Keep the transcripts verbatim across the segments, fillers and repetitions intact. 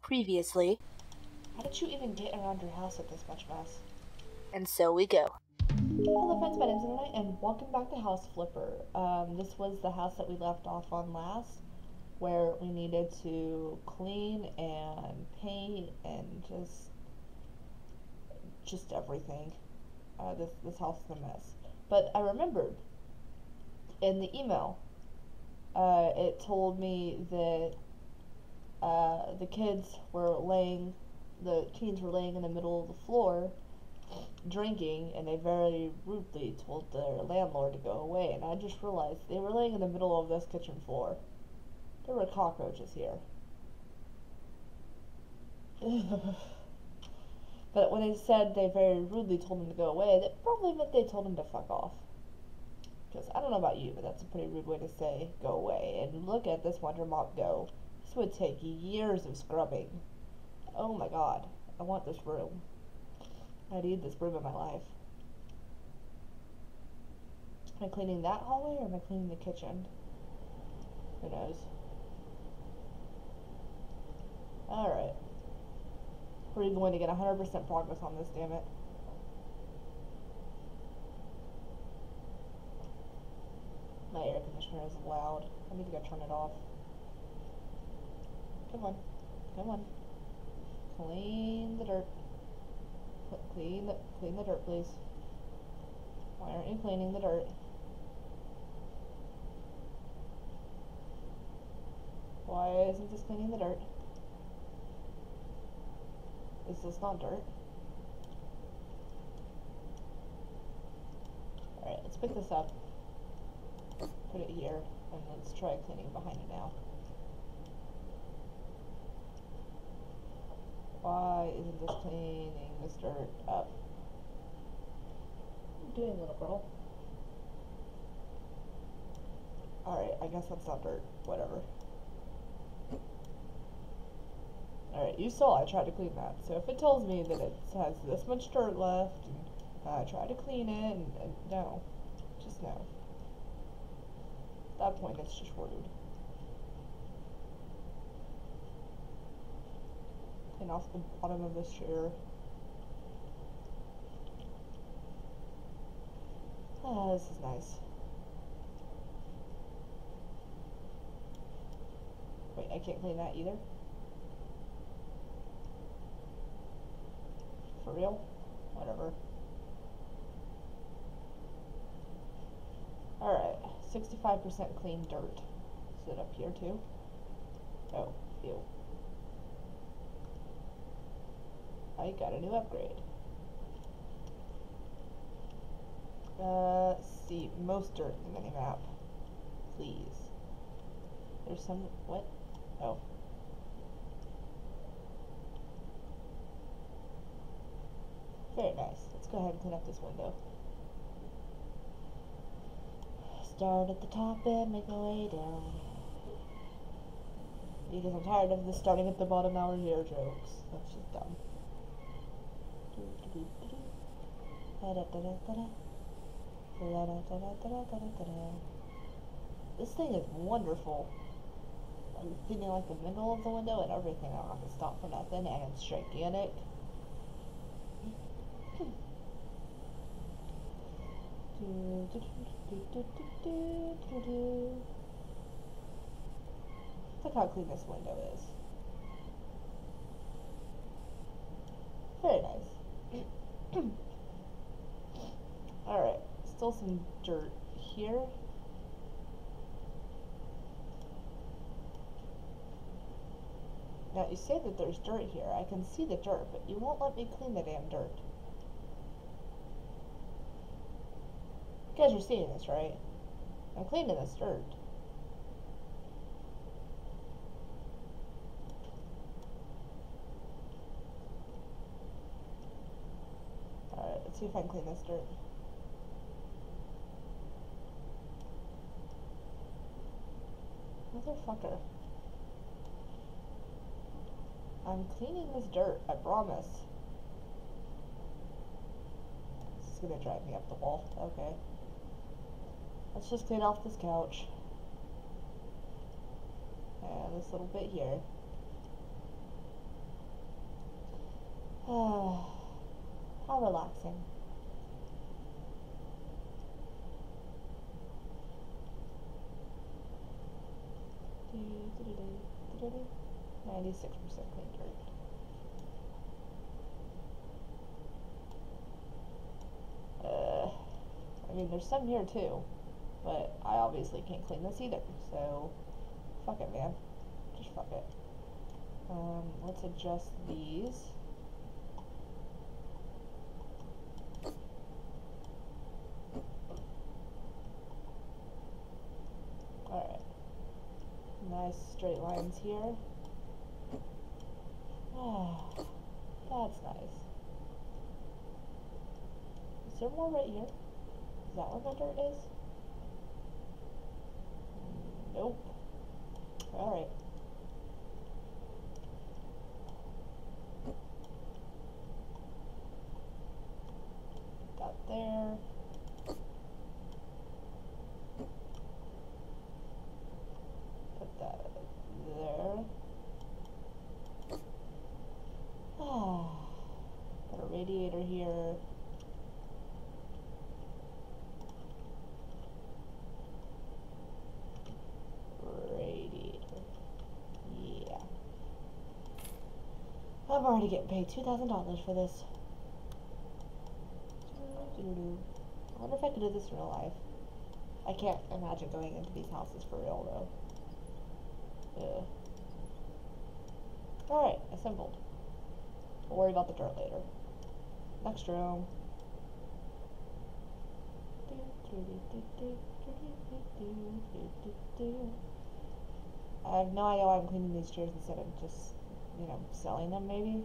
Previously, How did you even get around your house with this much mess? and so we go. Hello friends, my name's Internet and welcome back to House Flipper. Um, this was the house that we left off on last, where we needed to clean and paint and just just everything. Uh, this, this house is a mess. But I remembered in the email, uh, it told me that uh, the kids were laying, the teens were laying in the middle of the floor drinking, and they very rudely told their landlord to go away. And I just realized they were laying in the middle of this kitchen floor. There were cockroaches here. But when they said they very rudely told him to go away, that probably meant they told him to fuck off. Because I don't know about you, but that's a pretty rude way to say go away. And look at this Wonder Mop go. This would take years of scrubbing. Oh my god. I want this room. I need this room in my life. Am I cleaning that hallway or am I cleaning the kitchen? Who knows? Alright. We're going to get one hundred percent progress on this, damn it. My air conditioner is loud. I need to go turn it off. Come on. Come on. Clean the dirt. Clean the, clean the dirt, please. Why aren't you cleaning the dirt? Why isn't this cleaning the dirt? Is this not dirt? Alright, let's pick this up. Put it here, and let's try cleaning behind it now. Why isn't this cleaning this dirt up? What are you doing, little girl? Alright, I guess that's not dirt. Whatever. Alright, you saw I tried to clean that. So if it tells me that it has this much dirt left, and I try to clean it, and, and no. Just no. At that point, it's just rude. Clean off the bottom of this chair. Ah, this is nice. Wait, I can't clean that either? For real? Whatever. Alright, sixty-five percent clean dirt. Is it up here too? Oh, ew. I got a new upgrade. Uh, let's see, most dirt in the minimap. Please. There's some, what? Oh. Very nice. Let's go ahead and clean up this window. Start at the top and make my way down. Because I'm tired of the starting at the bottom, now we're here jokes. That's just dumb. This thing is wonderful. I'm cleaning like the middle of the window and everything. I don't have to stop for nothing, and it's gigantic. Look how clean this window is. Very nice. Alright, still some dirt here. Now, you say that there's dirt here. I can see the dirt, but you won't let me clean the damn dirt. You guys are seeing this, right? I'm cleaning this dirt. Alright, let's see if I can clean this dirt. Motherfucker. I'm cleaning this dirt, I promise. This is gonna drive me up the wall. Okay. Let's just clean off this couch. And this little bit here. How relaxing. ninety-six percent clean dirt. Uh, I mean, there's some here too, but I obviously can't clean this either, so fuck it, man. Just fuck it. Um, let's adjust these. Alright. Nice straight lines here. Ah, that's nice. Is there more right here? Is that where my dirt is? Nope. Alright. Got there. Put that there. Ah. Got a radiator here. Radiator. Yeah. I'm already getting paid two thousand dollars for this. I wonder if I could do this in real life. I can't imagine going into these houses for real though. Yeah. Alright, assembled. We'll worry about the dirt later. Next room. I have no idea why I'm cleaning these chairs instead of just, you know, selling them maybe.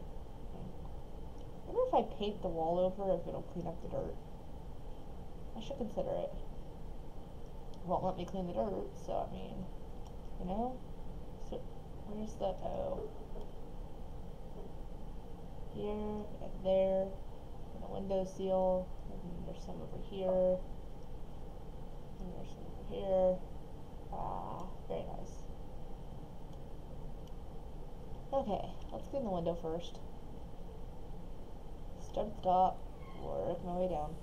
I wonder if I paint the wall over if it'll clean up the dirt. I should consider it. It won't let me clean the dirt, so I mean, you know? So, where's the, oh. Here, and there, and the window seal, and there's some over here, and there's some over here. Ah, very nice. Okay, let's clean the window first. Start at the top, work my way down.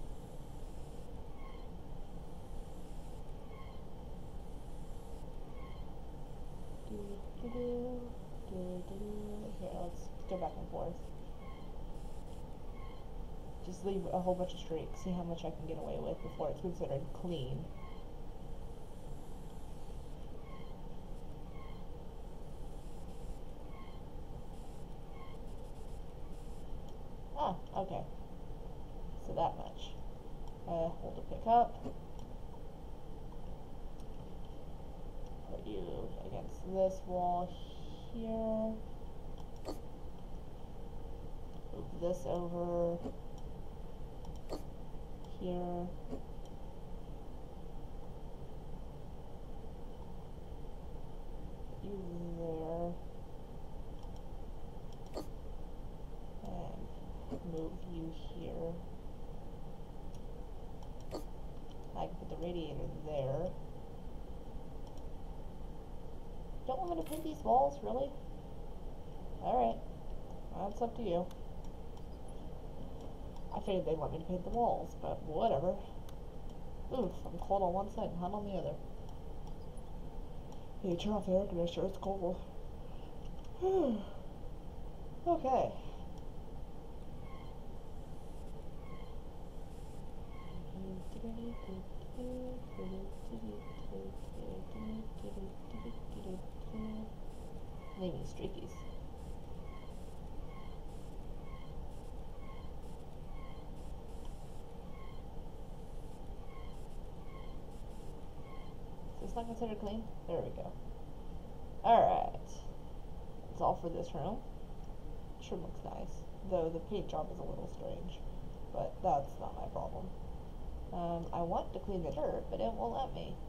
Here, let's go back and forth. Just leave a whole bunch of streaks, see how much I can get away with before it's considered clean. Ah, okay. So that much. Uh, hold the pick up. Put you against this wall here. Move this over here. Put you there. And move you here. I can put the radiator there. Don't want me to paint these walls, really? Alright. That's up to you. I figured they'd want me to paint the walls, but whatever. Oof, I'm cold on one side and hot on the other. Hey, turn off the air conditioner, it's cold. Okay. Leaving streakies. Is this not considered clean? There we go. Alright. That's all for this room. Sure looks nice. Though the paint job is a little strange. But that's not my problem. Um, I want to clean the dirt, but it won't let me.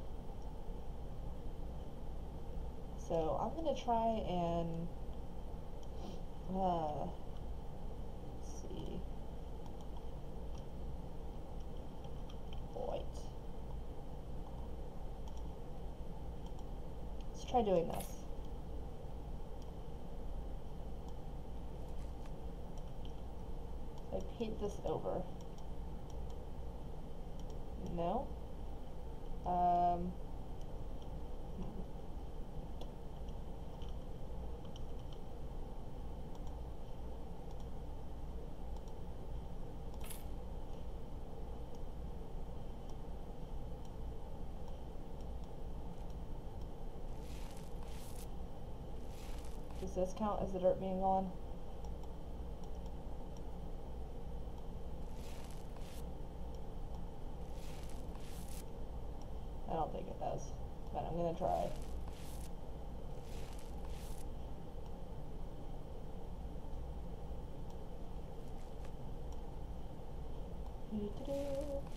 So I'm gonna try and uh, let's see, white. Let's try doing this. I paint this over. No. Um. hmm. Does this count as the dirt being gone? I don't think it does, but I'm gonna try. Doo-doo-doo.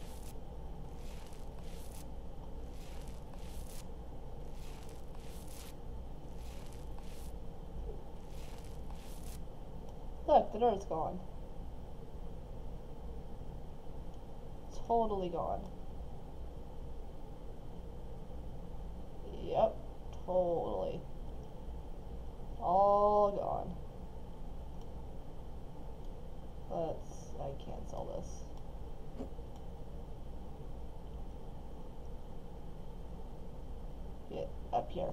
Look, the dirt's gone. Totally gone. Yep, totally. All gone. Let's, I cancel this. Get up here.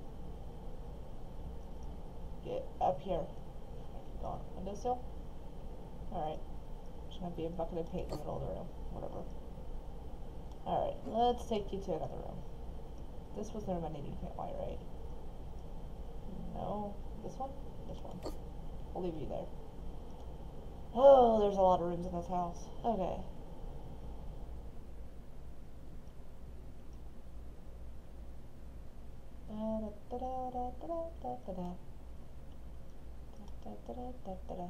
Get up here. Gone. Windowsill? Alright. Just might be a bucket of paint in the middle of the room. Whatever. Alright, let's take you to another room. This was the room I needed to paint white, right? No. This one? This one. I'll leave you there. Oh, there's a lot of rooms in this house. Okay. Da da da da da da da da. Da da da da da da.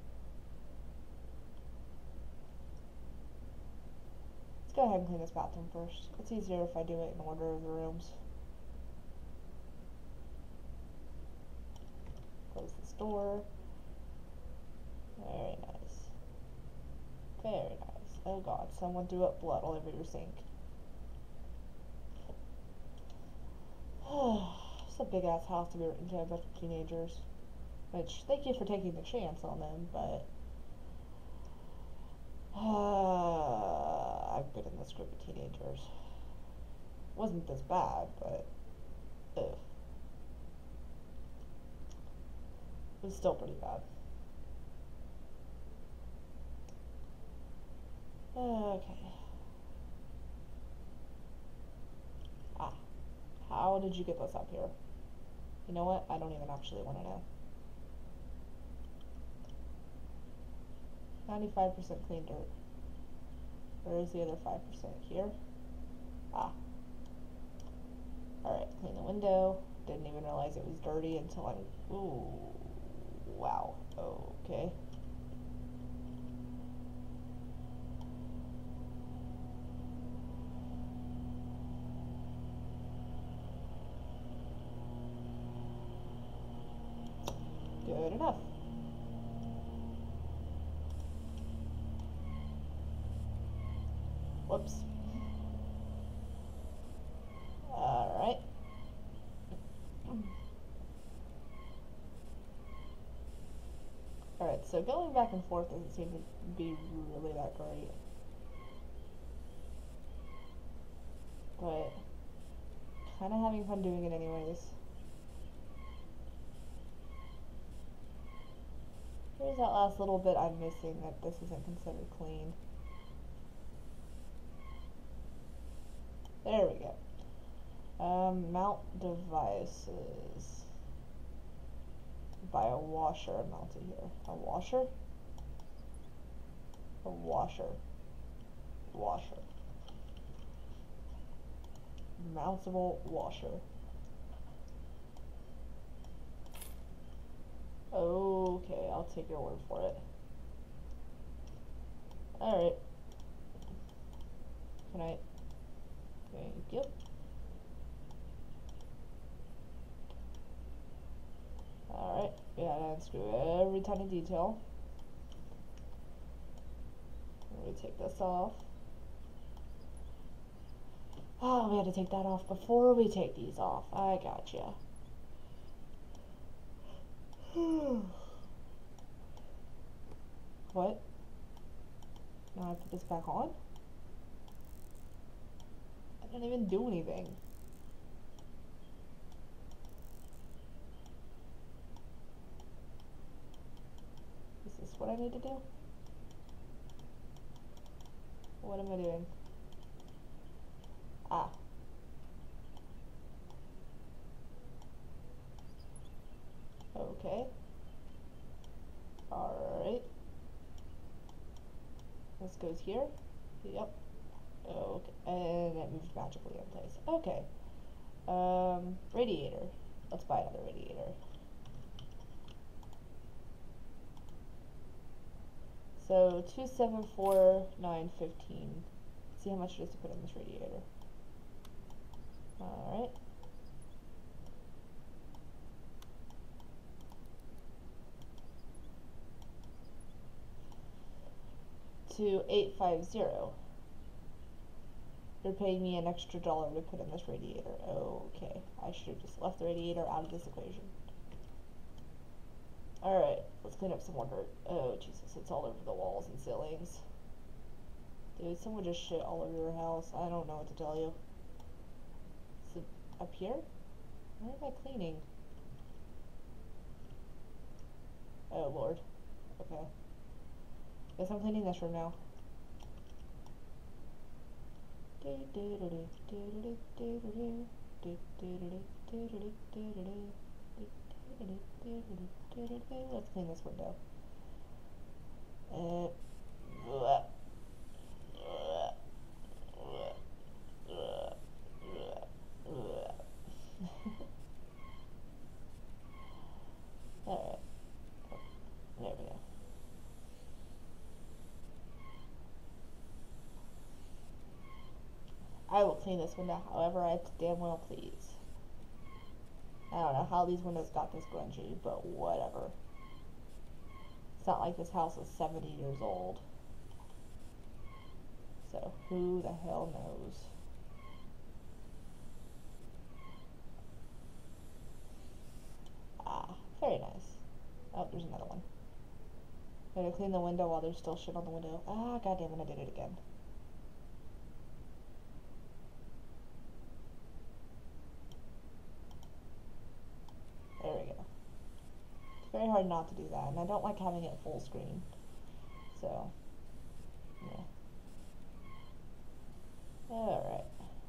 Let's go ahead and clean this bathroom first. It's easier if I do it in order of the rooms. Close this door. Very nice. Very nice. Oh god, someone threw up blood all over your sink. It's a big ass house to be written to a bunch of teenagers. Which, thank you for taking the chance on them, but uh, I've been in this group of teenagers. Wasn't this bad, but ugh. It was still pretty bad. Okay. Ah. How did you get this up here? You know what? I don't even actually want to know. ninety-five percent clean dirt. Where is the other five percent? Here? Ah. Alright, clean the window. Didn't even realize it was dirty until I... Ooh. Wow. Okay. Good enough. Whoops. Alright. Alright, so going back and forth doesn't seem to be really that great. But kind of having fun doing it anyways. Here's that last little bit I'm missing that this isn't considered clean. There we go. Um, mount devices. Buy a washer mounted here. A washer? A washer. Washer. Mountable washer. Okay, I'll take your word for it. Alright. Can I... Thank you. Alright, we gotta unscrew every tiny detail. Let me take this off. Oh, we had to take that off before we take these off. I gotcha. What? back on? I didn't even do anything. Is this what I need to do? What am I doing? Ah. Okay. Alright. This goes here. Yep. Okay. And it moved magically in place. Okay. Um, radiator. Let's buy another radiator. So two seven four nine fifteen. See how much it is to put in this radiator. Alright. To eight five zero. They're paying me an extra dollar to put in this radiator. Okay. I should have just left the radiator out of this equation. Alright, let's clean up some more dirt. Oh, Jesus, it's all over the walls and ceilings. Dude, someone just shit all over your house. I don't know what to tell you. Is it up here? Where am I cleaning? Oh, Lord. Okay. Guess I'm cleaning this room now. Let's clean this window. Uh, Alright. There we go. I will clean this window however I damn well please. I don't know how these windows got this grungy, but whatever. It's not like this house is seventy years old. So, who the hell knows? Ah, very nice. Oh, there's another one. Gotta clean the window while there's still shit on the window. Ah, goddamn it, I did it again. There we go. It's very hard not to do that, and I don't like having it full screen. So, yeah. Alright.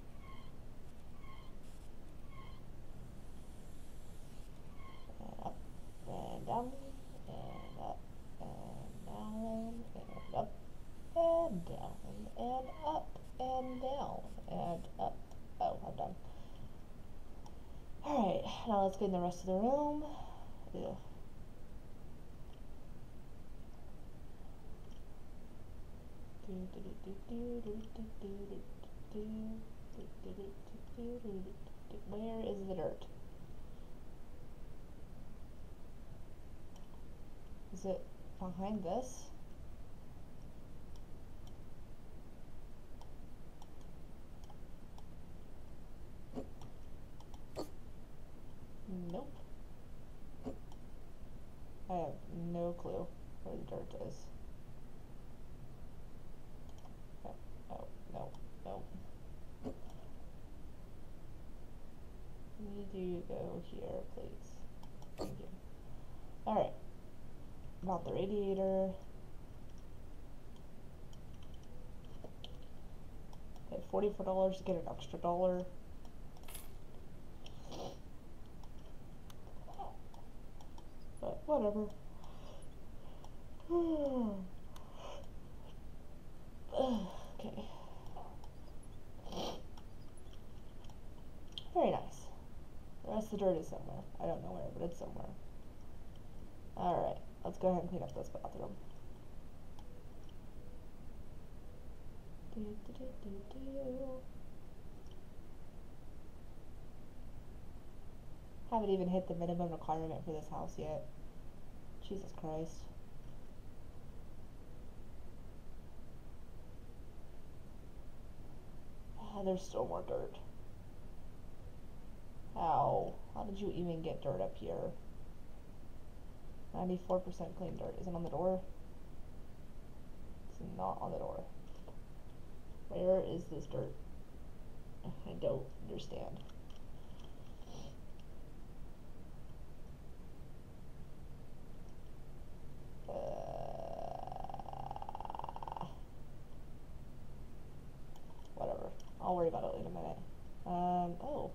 And up, and down, and up, and down, and up, and down, and up, and down, and up. Oh, I'm done. Alright, now let's clean the rest of the room. Ew. Where is the dirt? Is it behind this? Nope. I have no clue where the dirt is. Oh, oh, no, no. Need you to go here, please. Thank you. Alright. About the radiator. Paid forty-four dollars to get an extra dollar. But whatever. Okay. Very nice. The rest of the dirt is somewhere. I don't know where, but it's somewhere. Alright, let's go ahead and clean up this bathroom. Do, do, do, do, do. Haven't even hit the minimum requirement for this house yet. Jesus Christ. Ah, there's still more dirt. How? How did you even get dirt up here? ninety-four percent clean dirt. Is it on the door? It's not on the door. Where is this dirt? I don't understand. Uh, whatever. I'll worry about it in a minute. Um, oh.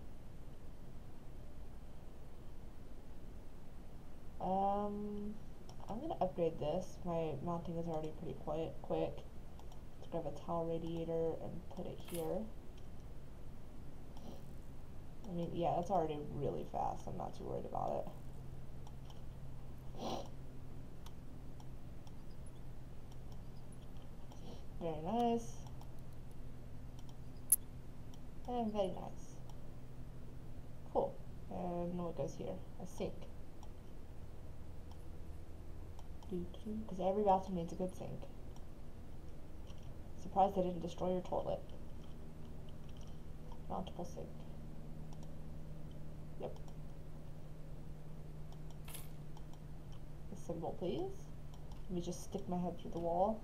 Um, I'm gonna upgrade this. My mounting is already pretty quiet, quick. Let's grab a towel radiator and put it here. I mean, yeah, it's already really fast. I'm not too worried about it. Very nice. And very nice. Cool. And what goes here? A sink. Because every bathroom needs a good sink. Surprised they didn't destroy your toilet. Mountable sink. Yep. A symbol, please. Let me just stick my head through the wall.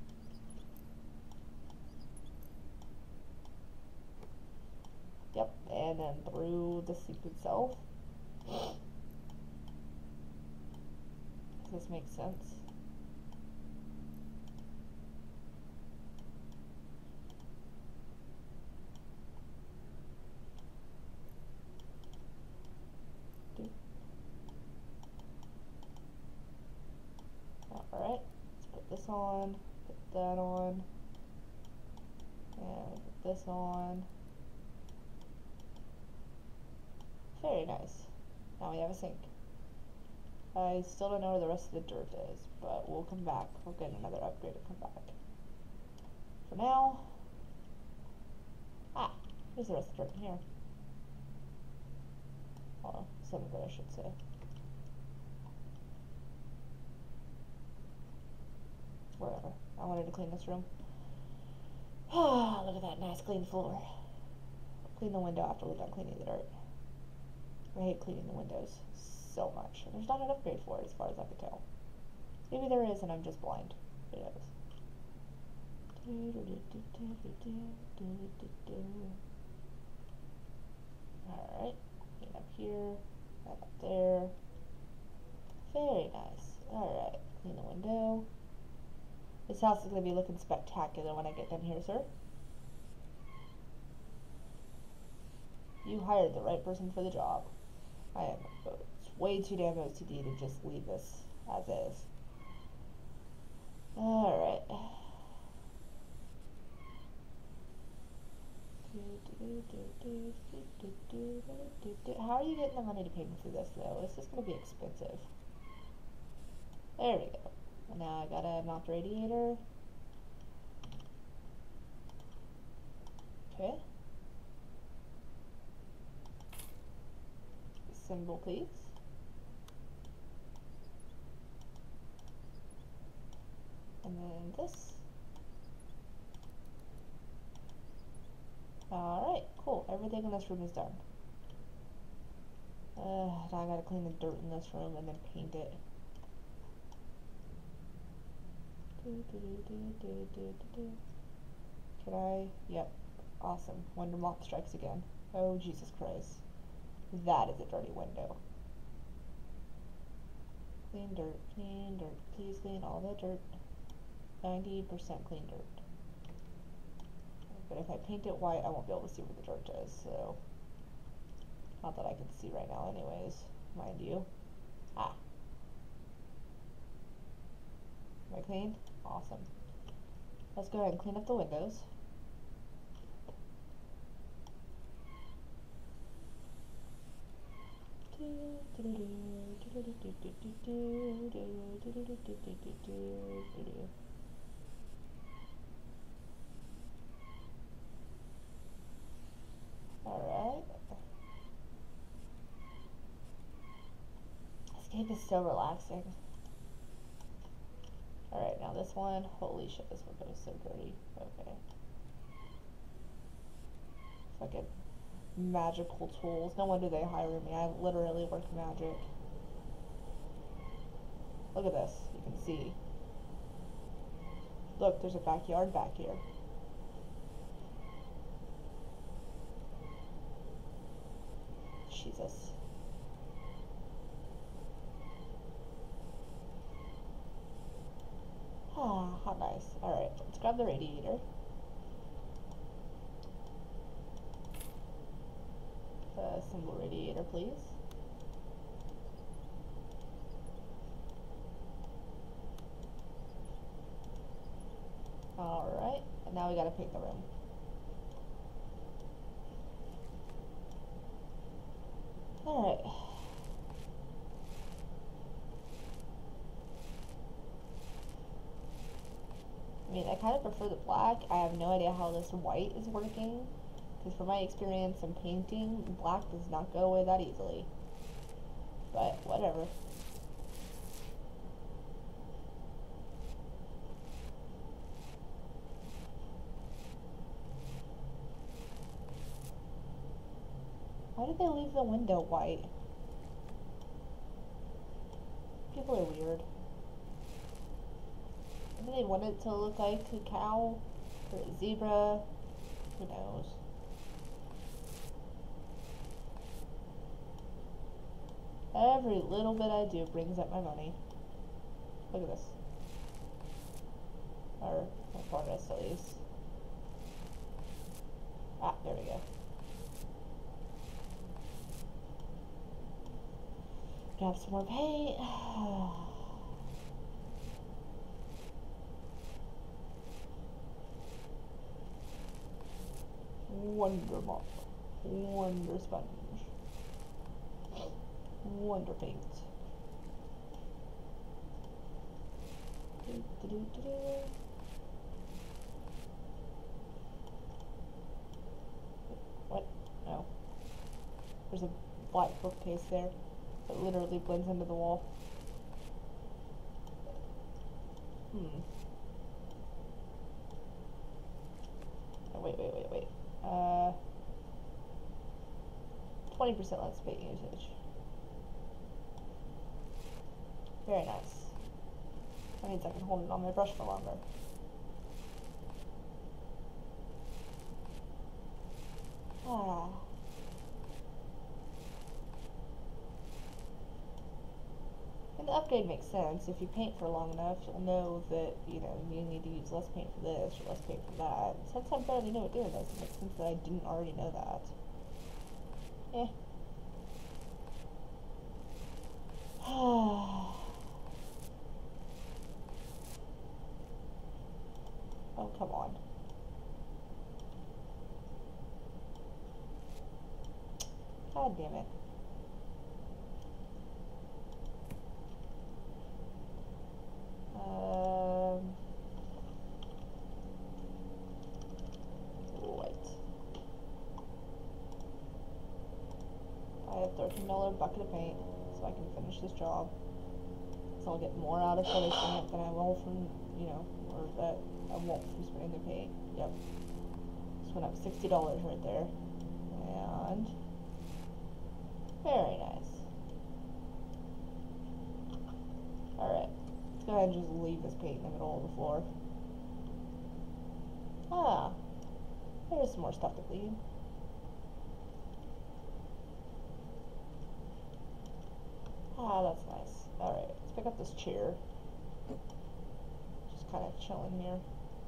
Yep, and then through the sink itself. Does this make sense? Alright, let's put this on, put that on, and put this on. Very nice. Now we have a sink. I still don't know where the rest of the dirt is, but we'll come back. We'll get another upgrade and come back. For now, ah, here's the rest of the dirt in here. Oh, some of it I should say. Whatever. I wanted to clean this room. Ah, look at that nice clean floor. Clean the window after we're done cleaning the dirt. I hate cleaning the windows so much. And there's not an upgrade for it as far as I can tell. Maybe there is and I'm just blind. Who knows? Alright. Clean up here. And up there. Very nice. Alright. Clean the window. This house is going to be looking spectacular when I get done here, sir. You hired the right person for the job. I am way too damn O C D to just leave this as is. Alright. How are you getting the money to pay me for this, though? This is going to be expensive. There we go. And now I gotta mount the radiator. Okay. Symbol, please. And then this. Alright, cool. Everything in this room is done. Uh, now I gotta clean the dirt in this room and then paint it. Can I? Yep. Awesome. Wonder Moth strikes again. Oh, Jesus Christ. That is a dirty window. Clean dirt, clean dirt. Please clean all the dirt. ninety percent clean dirt. But if I paint it white, I won't be able to see where the dirt is, so. Not that I can see right now anyways, mind you. Ah. Am I clean? Awesome. Let's go ahead and clean up the windows. Alright. This game is so relaxing. Alright, now this one, holy shit, this window is so dirty. Okay. Fucking magical tools. No wonder they hire me. I literally work magic. Look at this. You can see. Look, there's a backyard back here. Jesus. Ah, how nice. Alright, let's grab the radiator. A single radiator, please. Alright, and now we gotta paint the room. Alright. I mean, I kind of prefer the black. I have no idea how this white is working, because from my experience in painting, black does not go away that easily. But, whatever. Why did they leave the window white? People are weird. Maybe they want it to look like a cow or a zebra. Who knows? Every little bit I do brings up my money. Look at this. Or my progress at least. Ah, there we go. Grab some more paint. Wonder mop. Wonder sponge. Wonder paint. Do, do, do, do, do. What? No. There's a black bookcase there. It literally blends into the wall. Hmm. Oh, wait, wait, wait, wait. Uh, twenty percent less paint usage. Very nice. That means I can hold it on my brush for longer. Ah. And the upgrade makes sense. If you paint for long enough, you'll know that, you know, you need to use less paint for this or less paint for that. Since I'm fairly new at doing this, it makes sense that I didn't already know that. Eh. Oh, come on. God damn it. Um, right. I have thirteen dollar bucket of paint, so I can finish this job. So I'll get more out of finishing it than I will from, you know, or that I won't from spraying the paint. Yep. Just went up sixty dollars right there. And very nice. Alright. Let's go ahead and just leave this paint in the middle of the floor. Ah. There's some more stuff to clean. Ah, that's nice. Alright, let's pick up this chair. Just kind of chilling here.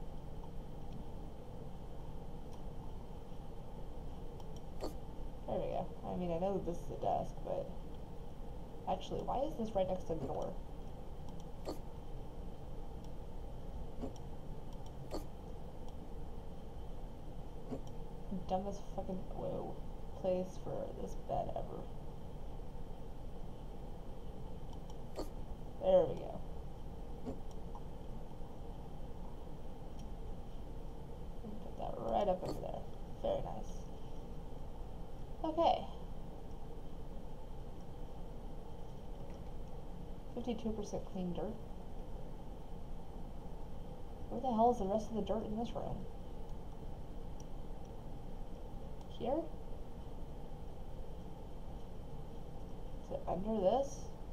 There we go. I mean, I know that this is a desk, but actually, why is this right next to the door? Dumbest fucking whoa place for this bed ever. There we go. Put that right up into there. Very nice. Okay. fifty-two percent clean dirt. Where the hell is the rest of the dirt in this room? Here? Is it under this?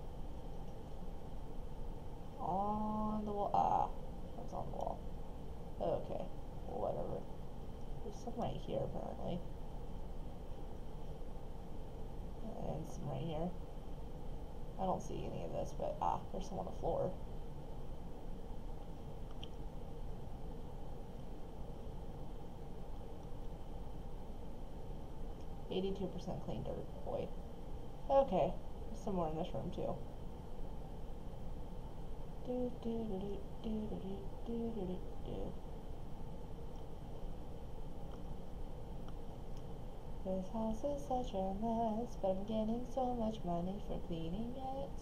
On the wall. Ah, that's on the wall. Okay, whatever. There's some right here, apparently. something right here. I don't see any of this, but ah, there's some on the floor. eighty-two percent clean dirt, boy. Okay, there's some more in this room too. Do, do, do, do, do, do, do, do, do, do. This house is such a mess, but I'm getting so much money for cleaning it.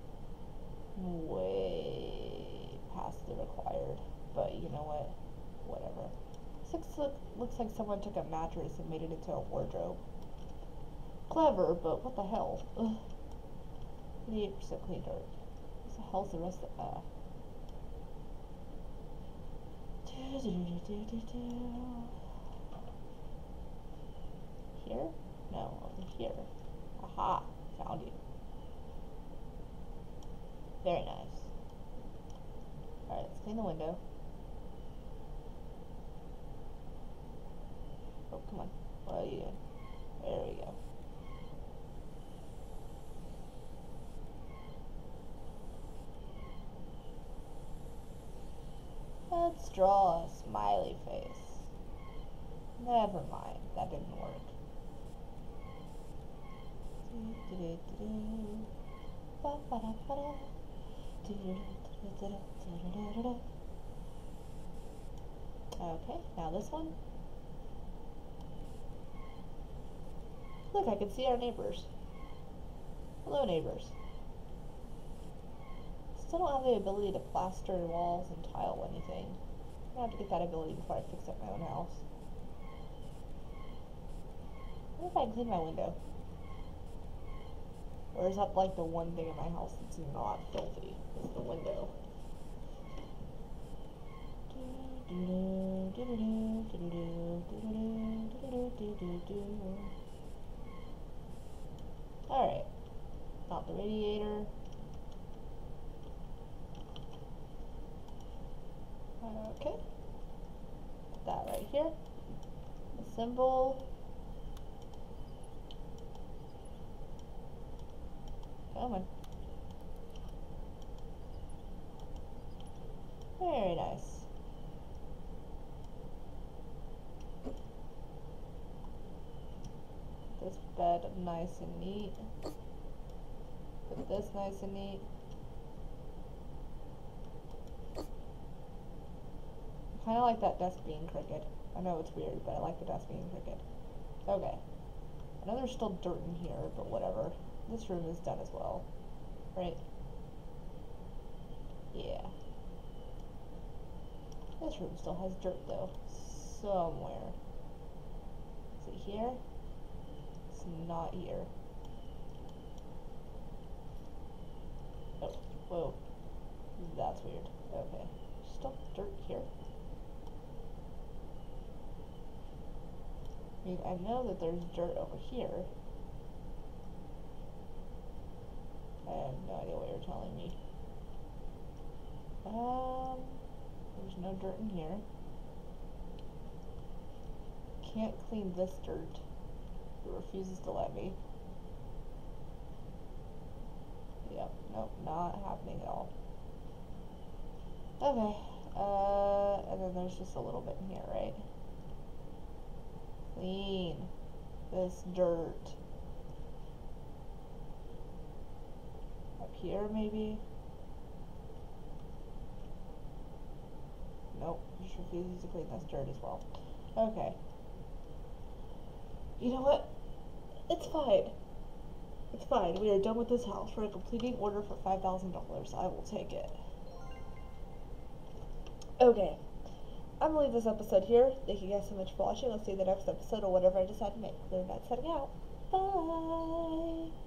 Way past the required, but you know what? Whatever. This look, looks like someone took a mattress and made it into a wardrobe. Clever, but what the hell? eighty-eight percent clean dirt. What the hell's the rest of the, uh... Do, do, do, do, do, do. Here? No, over here. Aha, found you. Very nice. Alright, let's clean the window. Oh, come on. What are you doing? There we go. Let's draw a smiley face. Never mind, that didn't work. Okay, now this one. Look, I can see our neighbors. Hello, neighbors. Still don't have the ability to plaster walls and tile anything. I'm gonna have to get that ability before I fix up my own house. What if I clean my window? Or is that like the one thing in my house that's not filthy? Is the window. Alright. Not the radiator. Okay. Put that right here. The symbol. Come on. Very nice. This bed nice and neat. Put this nice and neat. I kind of like that desk being crooked. I know it's weird, but I like the desk being crooked. Okay. I know there's still dirt in here, but whatever. This room is done as well, right? Yeah. This room still has dirt though, somewhere. Is it here? It's not here. Oh, whoa. That's weird. Okay. Still dirt here. I mean, I know that there's dirt over here. I have no idea what you're telling me. Um, there's no dirt in here. Can't clean this dirt. It refuses to let me. Yep, nope, not happening at all. Okay, uh, and then there's just a little bit in here, right? Clean this dirt. Up here, maybe? Nope, just refuses to clean this dirt as well. Okay. You know what? It's fine. It's fine. We are done with this house. We're completing order for five thousand dollars. I will take it. Okay. I'm going to leave this episode here. Thank you guys so much for watching. I'll see you in the next episode or whatever I decide to make. They're not setting out. Bye!